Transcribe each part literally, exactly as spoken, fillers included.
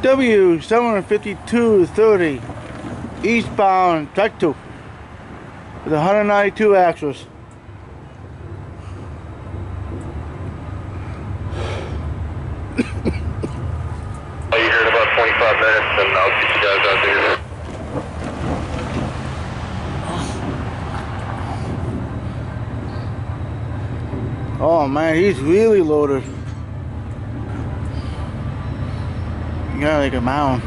W seven fifty-two thirty eastbound tractor with one hundred ninety-two axles. I'll be here in about twenty-five minutes and I'll get you guys out there. Oh man, he's really loaded. You got like a mound.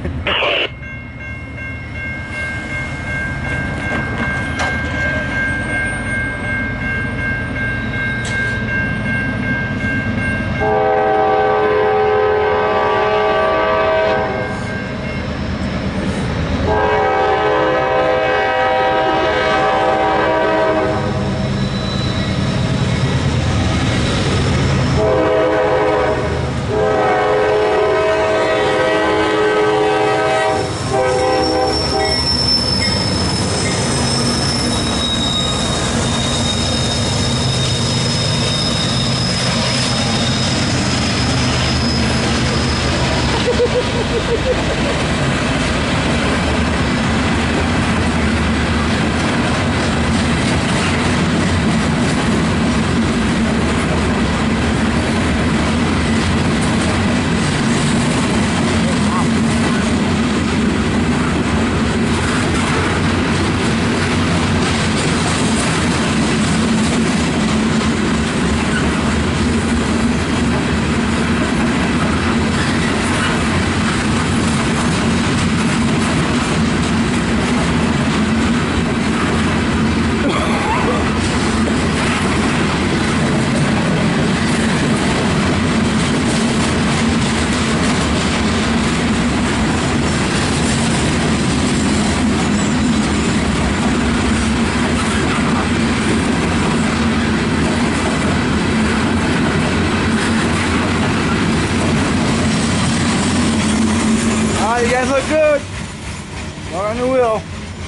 You guys look good. Not on the wheel.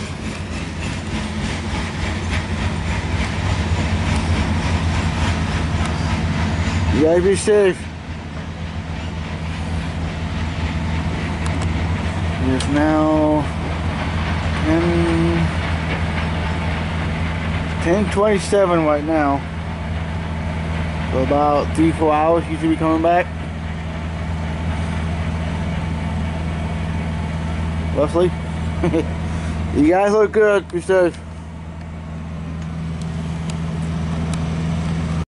You gotta be safe. It is now ten twenty-seven right now. So about three, four hours you should be coming back. Roughly. You guys look good. Be safe.